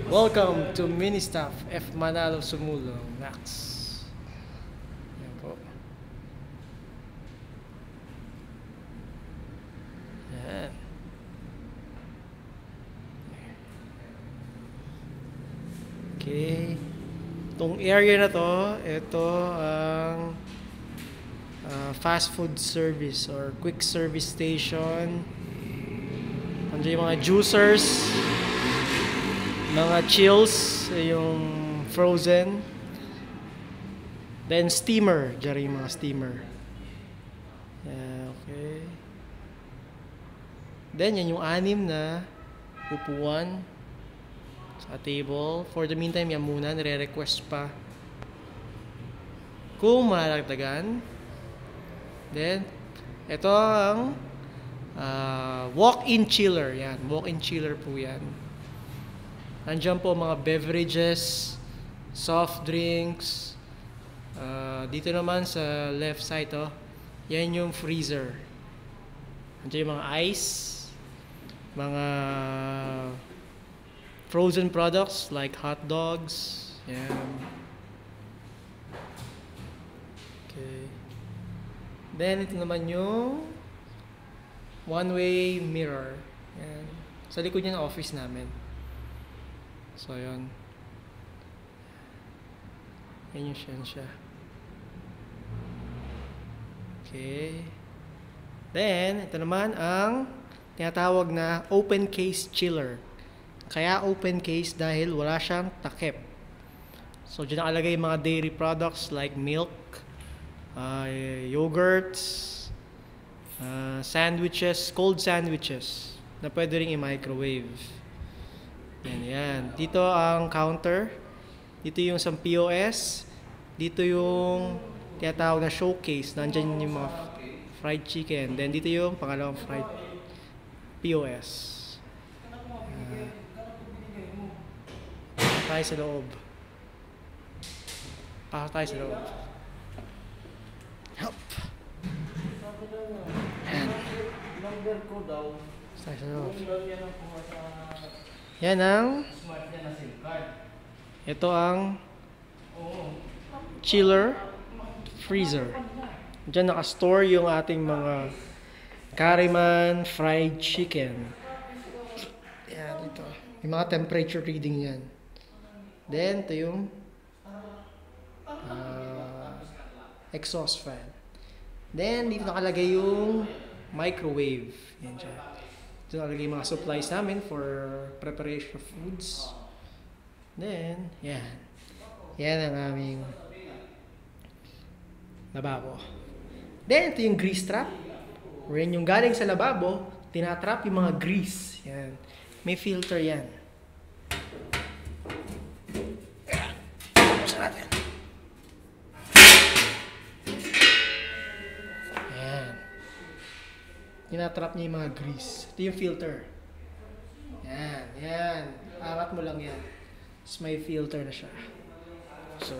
Welcome to Ministaff F. Manalo Sumulong, Max. Yan po. Yan. Okay. Itong area na to, ito ang fast food service or quick service station. Andiyan yung mga juicers, mga chills, yung frozen. Then steamer, diyan yung mga steamer. Yeah, okay. Then yan yung 6 na upuan sa table. For the meantime, yan muna, nire-request pa kung malalagdagan. Then, ito ang walk-in chiller. Yan, walk-in chiller po yan. Nandiyan po mga beverages, soft drinks. Dito naman sa left side, yan yung freezer. Nandiyan yung mga ice, mga frozen products like hot dogs. Yan. Okay. Then, ito naman yung one-way mirror. Yan. Sa likod niya ng office namin. So, yun. Yan yung siya. Okay. Then, ito naman ang tinatawag na open case chiller. Kaya open case dahil wala siyang takip. So, dyan nakalagay yung mga dairy products like milk, yogurts, sandwiches, cold sandwiches na pwede rin i-microwave. Yan. Dito ang counter. Dito yung sa POS. Dito yung tinatawag na showcase. Nandyan yung mga fried chicken. Then dito yung pangalawang fried POS. Tayo sa loob. Pasok tayo sa loob. Hop. Yan. Tayo sa loob. Yan ang ito ang chiller freezer. Diyan naka-store yung ating mga Kariman fried chicken. Yan, ito. Yung mga temperature reading yan. Then, ito yung exhaust fan. Then, dito nakalagay yung microwave. Yan dyan. Dito nakalagay yung mga supplies namin for preparation of foods. Then, yan. Yan ang aming lababo. Then, ito yung grease trap. Wherein yung galing sa lababo, tinatrap yung mga grease. Yan. May filter yan. Natin. Ayan. Tinatrap niya yung mga grease. Ito yung filter. Yan. Angat mo lang yan. Tapos may filter na siya. So,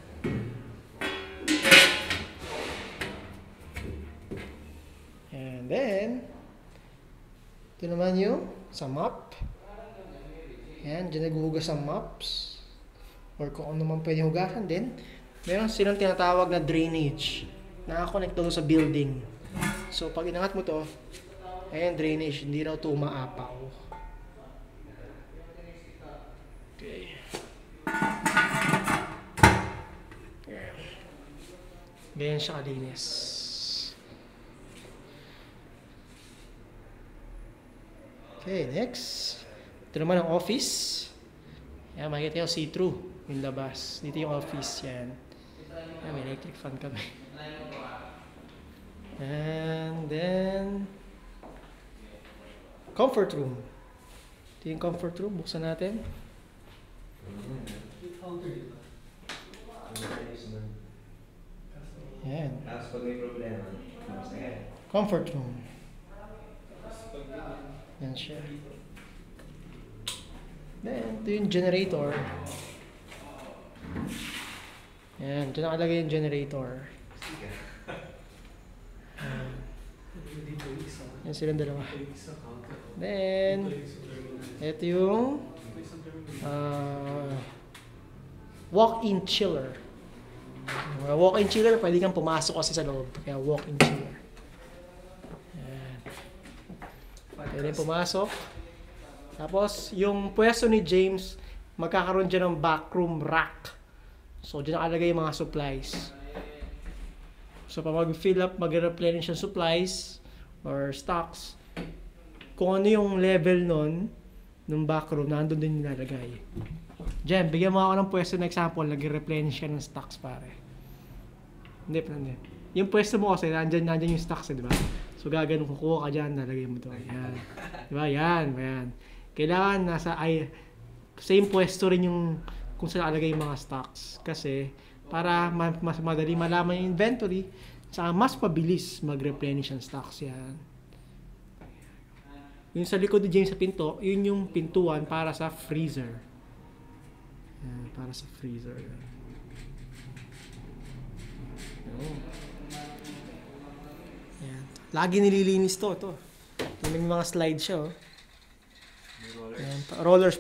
and then, ito naman yung sa mop. Yan, dyan naghuhugas ang mops. Or kung ano man pwede hugasan din. Meron silang tinatawag na drainage. Nakakonect doon sa building. So, pag inangat mo to, ayan drainage. Hindi raw ito umaapaw. Okay. Ganyan siya kalinis. Okay, next. Ito naman ang office. Yan, makikita nyo see-through yung labas. Dito yung office, yan. Yan, may electric fan kami. And then, comfort room. Ito yung comfort room. Buksan natin. Yan. Tapos pag may problema, Comfort room. Yan siya. Then, ito yung generator. Yan, dyan nakalagay yung generator. Yan silang dalawa. Then, ito yung walk-in chiller. Walk-in chiller, pwede kang pumasok kasi sa loob. Kaya walk-in chiller. Ayan. Pwede pumasok. Tapos, yung pwesto ni James, magkakaroon dyan ng backroom rack. So, dyan nakalagay yung mga supplies. So, pag mag-fill up, mag-replenish yung supplies or stocks, kung ano yung level nun, nung backroom, nandun din nilalagay. Jem, bigyan mo ako ng pwesto na example, nag-replenish ka ng stocks, pare. Hindi. Yung pwesto mo kasi, nandyan yung stocks, di ba? So, gaganon, kukuha ka dyan, nalagay mo doon. Yan. Di ba? Yan. Kailangan same pwesto rin yung kung saan nakalagay yung mga stocks. Kasi, para mas madali malaman yung inventory, saka mas pabilis mag-replenish ang stocks yan. Yung sa likod ni James sa pinto, yun yung pintuan para sa freezer. Yan, para sa freezer. Yan. Lagi nililinis to. Yung mga slide siya, oh. Yan. Rollers.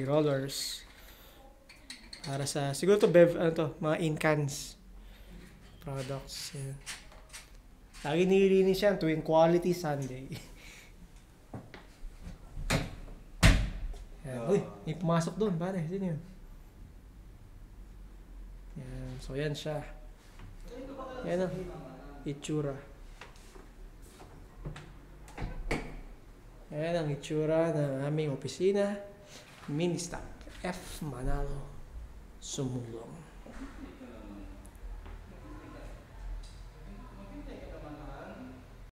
Para sa, siguro to mga incans products. Yan. Lagi nililinis yan tuwing Quality Sunday. Yan. Uy, may pumasok doon, pare. Sino yun? Yan. So, yan siya. Yan ang itsura. Yan ang itsura ng aming opisina. Ministop F. Manalo Sumulong.